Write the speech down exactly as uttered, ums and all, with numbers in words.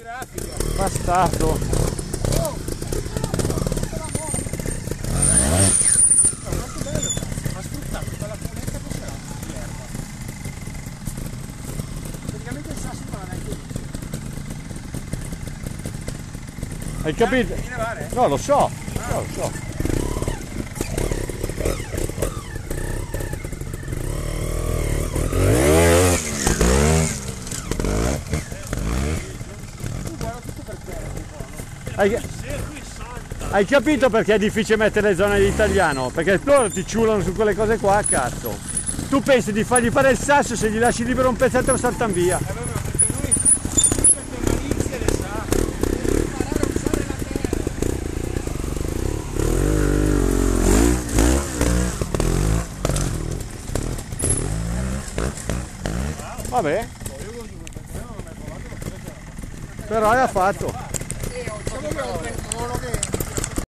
Bastardo. Hai capito? No, lo so, no, lo so. Hai, hai capito perché è difficile mettere le zone di italiano? Perché loro ti ciulano su quelle cose qua, cazzo. Tu pensi di fargli fare il sasso, se gli lasci libero un pezzetto lo saltano via. Vabbè, però l'ha fatto.